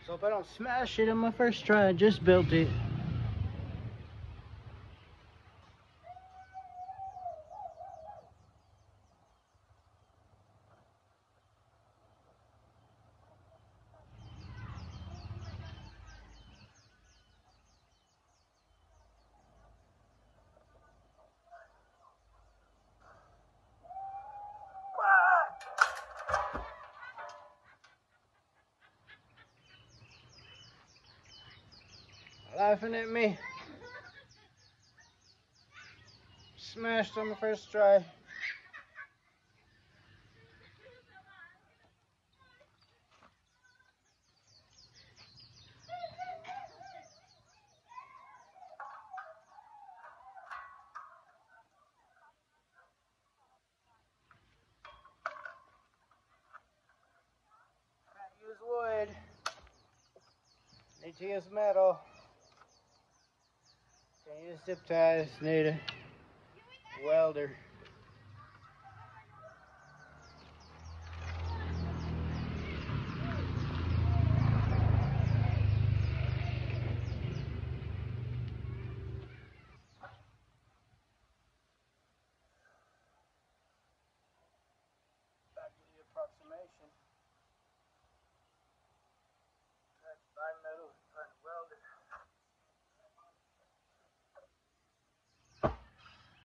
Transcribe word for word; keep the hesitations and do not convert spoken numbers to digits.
So if I don't smash it on my first try, I just built it. Laughing at me. Smashed on the first try. Can't use wood. Need to use metal. Can't use zip ties. Need a welder. Back to the approximation.